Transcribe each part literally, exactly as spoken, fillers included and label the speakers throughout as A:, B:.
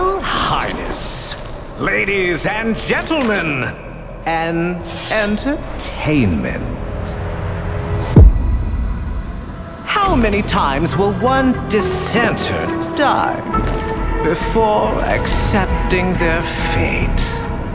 A: Royal Highness, ladies and gentlemen, an entertainment. How many times will one dissenter die before accepting their fate?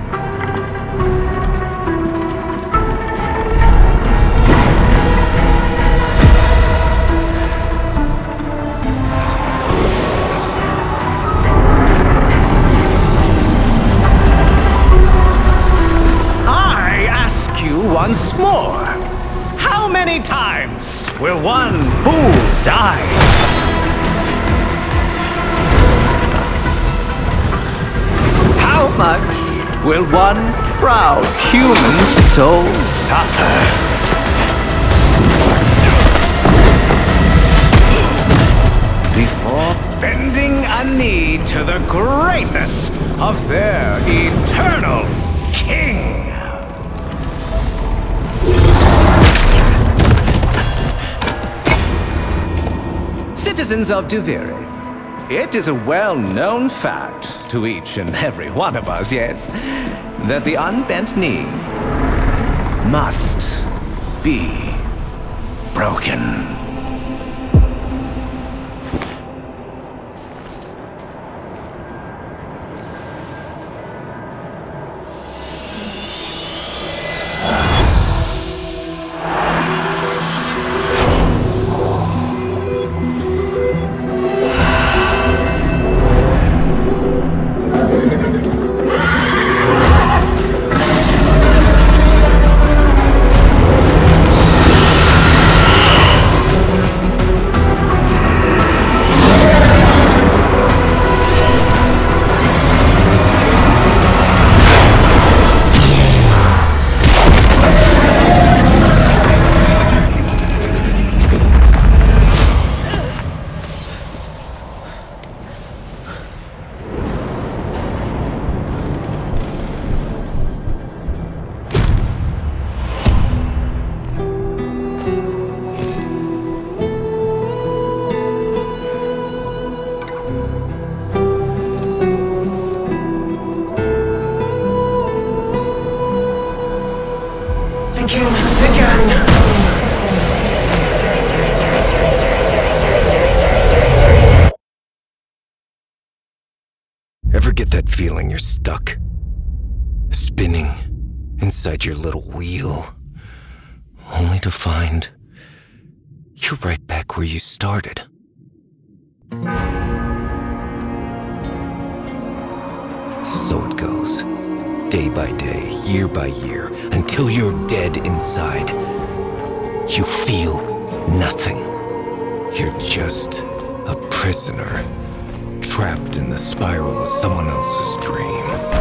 A: Once more, how many times will one fool die? How much will one proud human soul suffer? Before bending a knee to the greatness of their eternal king? Citizens of Duviri, it is a well-known fact to each and every one of us, yes, that the unbent knee must be broken. Ever get that feeling you're stuck? Spinning inside your little wheel, only to find you're right back where you started. So it goes, day by day, year by year, until you're dead inside. You feel nothing. You're just a prisoner, trapped in the spiral of someone else's dream.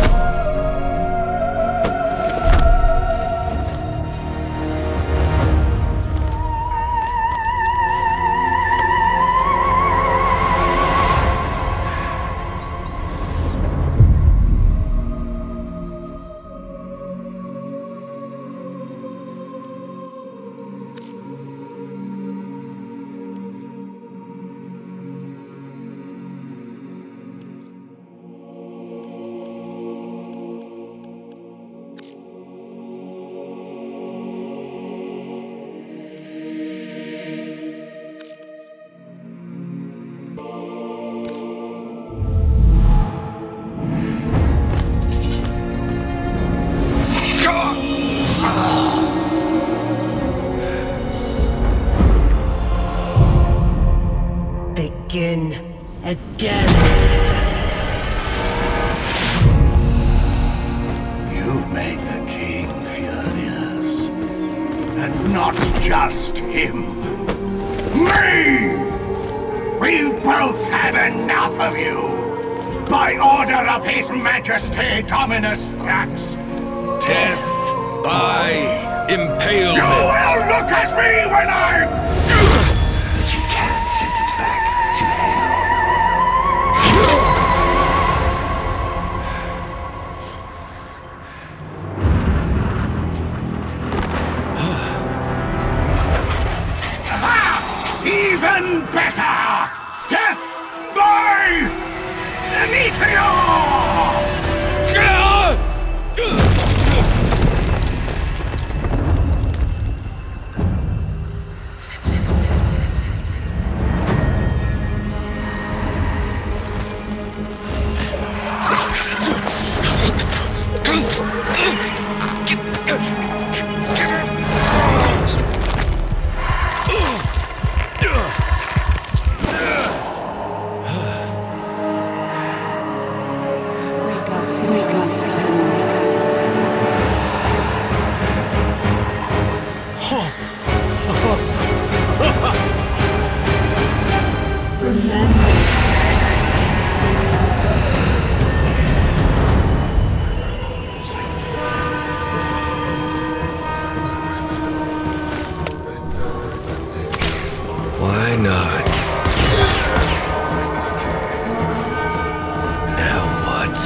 B: Begin again.
C: You've made the king furious. And not just him. Me! We've both had enough of you. By order of His Majesty Dominus Thrax. Death by impalement. You will look at me when I'm... But you can't send it back to hell. Even better! Death by... an
A: Why not? Now what?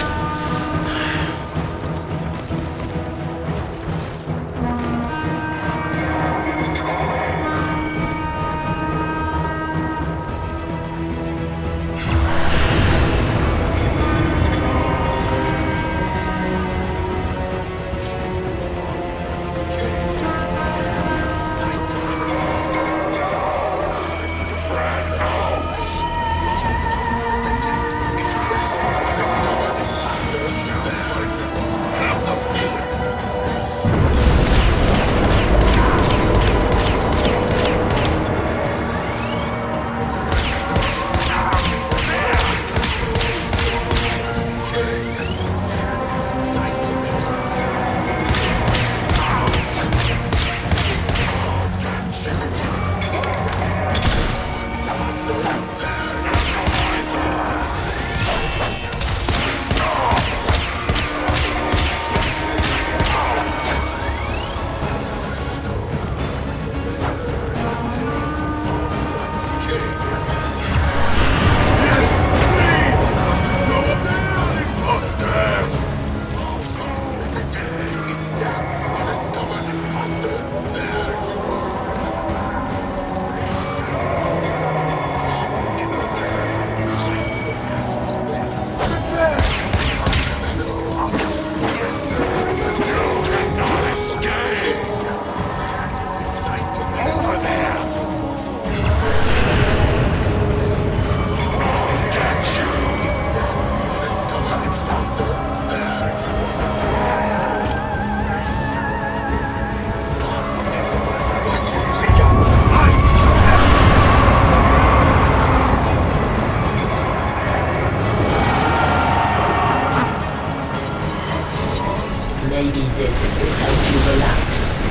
B: Maybe this will help you relax.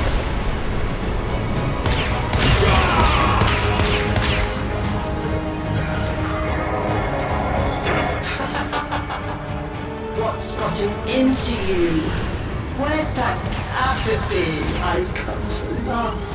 B: What's gotten into you? Where's that apathy I've come to love?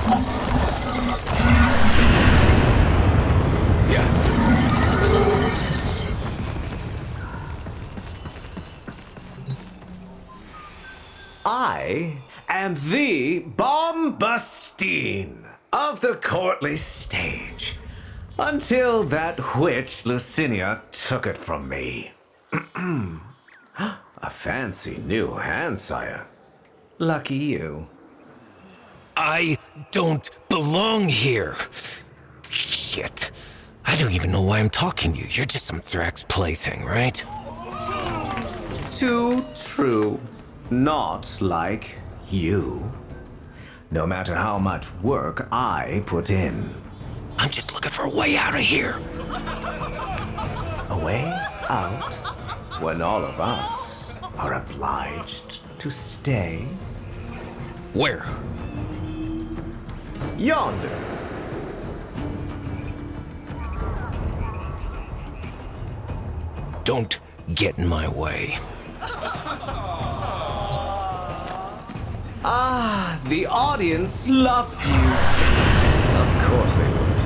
D: I am the Bombastine of the courtly stage, until that witch Lucinia took it from me. A fancy new hand, sire. Lucky you.
A: I don't belong here. Shit. I don't even know why I'm talking to you. You're just some Thrax plaything, right?
D: Too true. Not like you. No matter how much work I put in.
A: I'm just looking for a way out of here.
D: A way out? When all of us are obliged to stay?
A: Where?
D: Yonder.
A: Don't get in my way.
D: Ah, the audience loves you. Of course they would.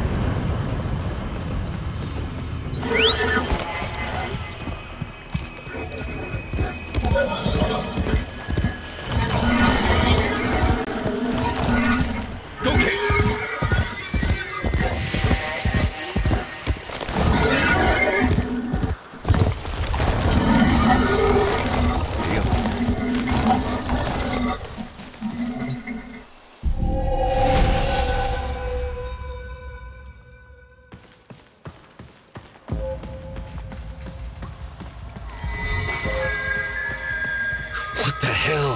A: Okay. What the hell?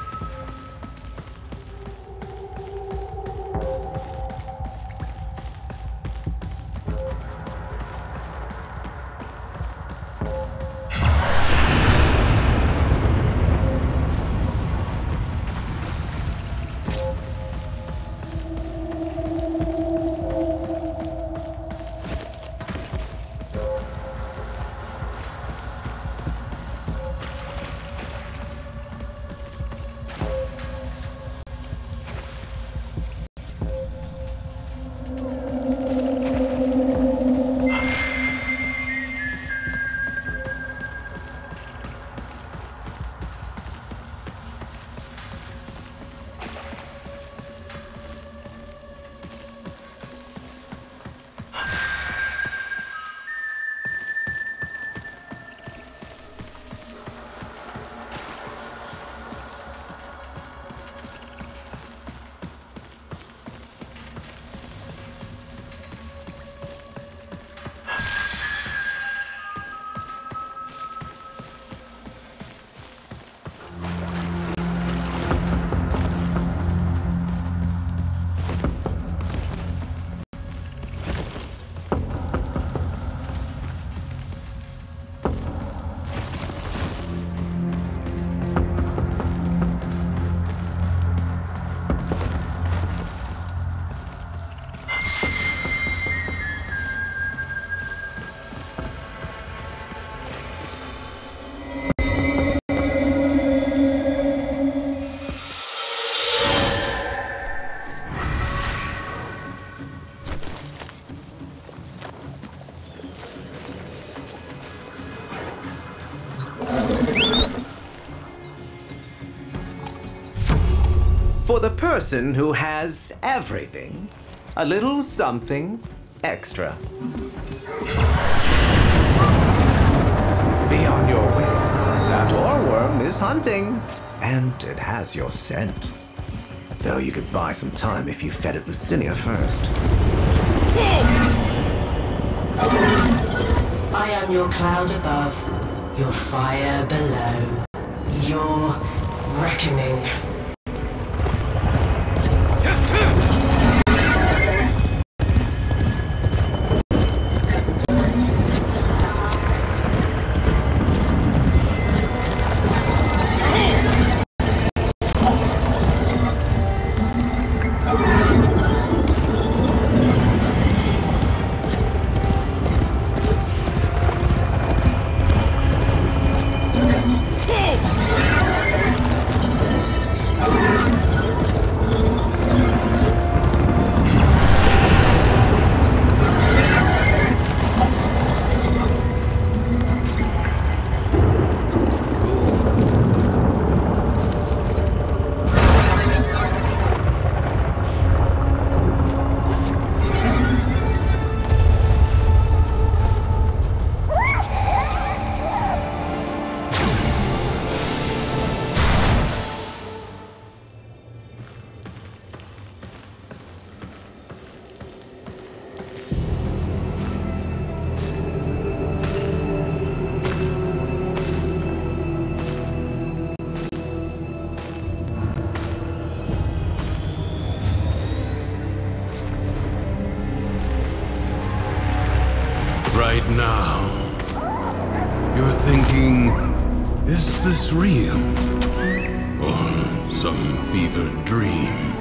D: For the person who has everything, a little something extra. Be on your way. That oreworm is hunting, and it has your scent. Though you could buy some time if you fed it Lucinia first.
B: I am your cloud above, your fire below, your reckoning.
E: You're thinking, is this real? Or some fevered dream?